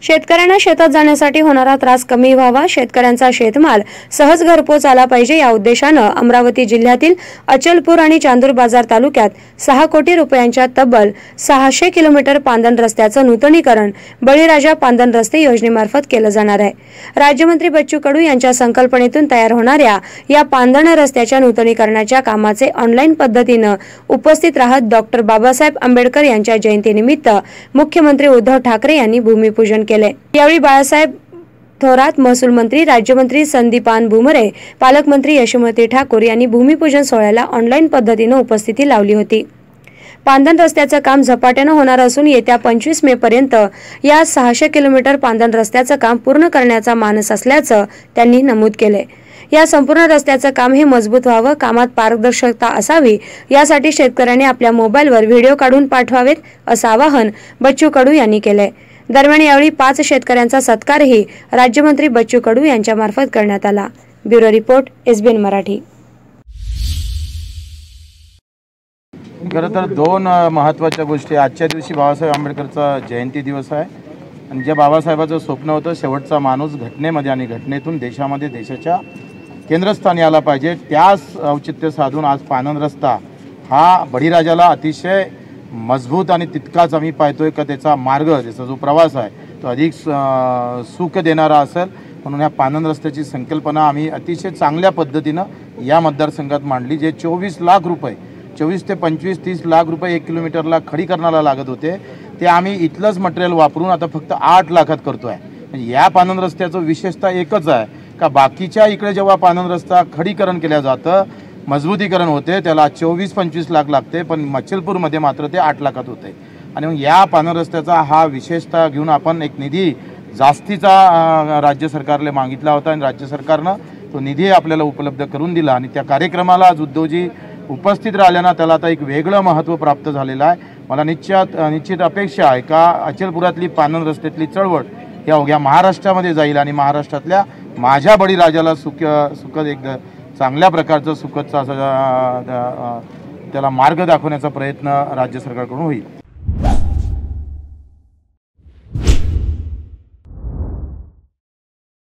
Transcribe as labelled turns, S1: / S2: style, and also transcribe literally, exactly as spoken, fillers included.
S1: शेतकऱ्यांना शेतात जाण्यासाठी होणारा त्रास कमी व्हावा, शेतकऱ्यांचा शेतमाल सहज घरपोच आला पाहिजे या उद्देशानं अमरावती जिल्ह्यातील अचलपूर आणि चांदूर बाजार तालुक्यात सहा कोटी रुपयांच्या तब्बल सहाशे किलोमीटर पांदण रस्त्याचं नूतनीकरण बळीराजा पांदण रस्ते योजनेमार्फत केलं जाणार आहे। राज्यमंत्री बच्चू कडू यांच्या संकल्पनेतून तयार होणाऱ्या या पांदण रस्त्याच्या नूतनीकरणाच्या कामाचे ऑनलाईन पद्धतीनं उपस्थित राहत डॉक्टर बाबासाहेब आंबेडकर यांच्या जयंतीनिमित्त मुख्यमंत्री उद्धव ठाकरे यांनी भूमिपूजन केले। यावेळी बाळासाहेब थोरात, महसूल मंत्री, राज्यमंत्री संदीपान भुमरे, पालकमंत्री यशोमती ठाकूर यांनी भूमिपूजन सोहळ्याला ऑनलाईन पद्धतीने उपस्थिती लावली होती। पांदण रस्त्याचं काम झपाट्याने होणार असून येत्या पंचवीस मे पर्यंत या सहाशे किलोमीटर पांदण रस्त्याचं काम पूर्ण करण्याचा मानस असल्याचं त्यांनी नमूद केले। या संपूर्ण रस्त्याचं काम हे मजबूत व्हावं, कामात पारदर्शकता असावी यासाठी शेतकऱ्यांनी आपल्या मोबाईलवर व्हिडिओ काढून पाठवावेत असं आवाहन बच्चू कडू यांनी केले। दरम्यान यावेळी पाच शेतकऱ्यांचा सत्कारही राज्यमंत्री बच्चू कडू यांच्या मार्फत करण्यात आला। Bureau report, SBN Marathi.
S2: खरं तर दोन महत्त्वाच्या गोष्टी, आजच्या दिवशी बाबासाहेब आंबेडकरचा जयंती दिवस आहे आणि ज्या बाबासाहेबाचं स्वप्न होतं शेवटचा माणूस घटनेमध्ये आणि घटनेतून देशामध्ये देशाच्या केंद्रस्थानी आला पाहिजे, त्यास औचित्य साधून आज पांदण रस्ता हा बळीराजाला अतिशय मजबूत आणि तितकाच आम्ही पाहतोय की त्याचा मार्ग, त्याचा जो प्रवास आहे तो अधिक सुख देणारा असेल, म्हणून ह्या पांदण रस्त्याची संकल्पना आम्ही अतिशय चांगल्या पद्धतीनं या मतदारसंघात मांडली। जे चोवीस लाख रुपये चोवीस ते पंचवीस तीस लाख रुपये एक किलोमीटरला खडीकरणाला लागत होते ते आम्ही इथलंच मटेरियल वापरून आता फक्त आठ लाखात करतो आहे। म्हणजे या पांदण रस्त्याचं विशेषतः एकच आहे का बाकीच्या इकडे जेव्हा पांदण रस्ता खडीकरण केलं जातं, मजबूतीकरण होते, त्याला चोवीस पंचवीस लाख लागते, पण अचलपूरमध्ये मात्र ते आठ लाखात होते। आणि मग या पांदण रस्त्याचा हा विशेषतः घेऊन आपण एक निधी जास्तीचा राज्य सरकारला मागितला होता आणि राज्य सरकारनं तो निधी आपल्याला उपलब्ध करून दिला आणि त्या कार्यक्रमाला आज उद्धवजी उपस्थित राहिल्यानं त्याला आता एक वेगळं महत्त्व प्राप्त झालेलं आहे। मला निश्चित निश्चित अपेक्षा आहे का अचलपुरातली पांदण रस्त्यातली चळवळ या अवघ्या महाराष्ट्रामध्ये जाईल आणि महाराष्ट्रातल्या माझ्या बळीराजाला सुख सुखद एक चांगल्या प्रकारचं सुखदचा त्याला मार्ग दाखवण्याचा प्रयत्न राज्य सरकारकडून होईल।